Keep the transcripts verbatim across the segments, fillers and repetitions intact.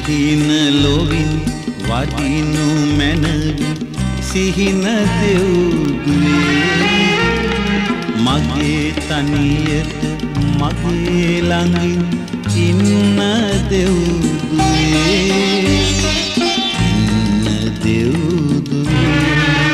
සිහින ලොවින් වටිනු මැනවි සිහින දෙව්දුවේ මගේ තනියට මගේ ළඟින් ඉන්න දෙව්දුවේ ඉන්න දෙව්දුවේ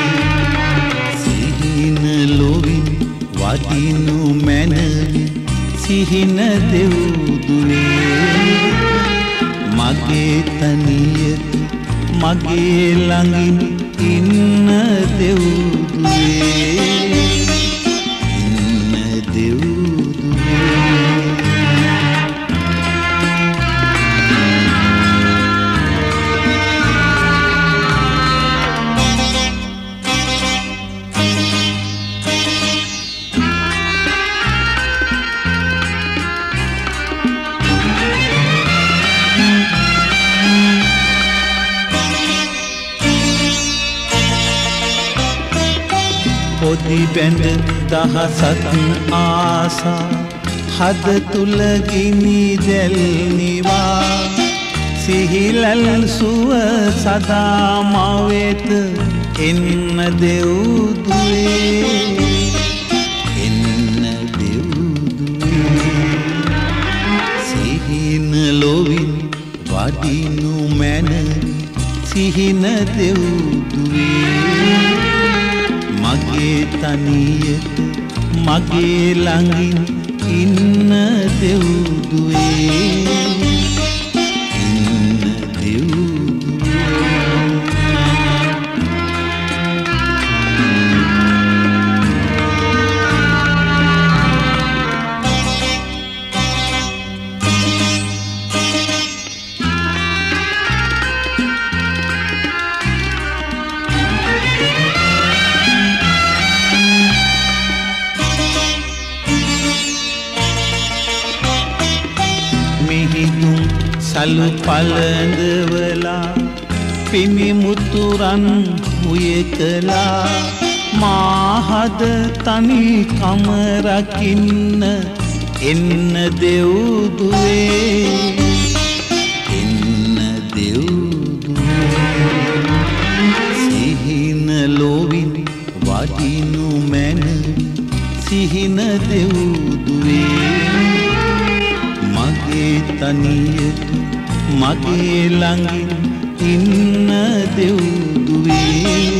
සිහින ලොවින් වටිනු මැනවි සිහින දෙව්දුවේ මගේ තනියට මගේ ළඟින් ඉන්න දෙව්දුවේ ඉන්න දෙව්දුවේ පොඩි බැඳ දහසක් ආසා හද තුල ගිනි දැල් නිවා සිහිලල් සුව සදා මවෙත එන්න දෙව්දුවේ එන්න දෙව්දුවේ සිහින ලොවින් වටිනු මැනවි සිහින දෙව්දුවේ මගේ තනියට මගේ ළඟින් ඉන්න දෙව්දුවේ ඉන්න දෙව්දුවේ මිහිඳුන් සලු පළඳවලා පිමි මුතුරන් හුයකලා මාහද තනි කම රකින්න එන්න දෙව්දුවේ එන්න දෙව්දුවේ සිහින ලොවින් වටිනු මැනවි සිහින දෙව්දුවේ මගේ තනියට මගේ ළඟින් ඉන්න දෙව්දුවේ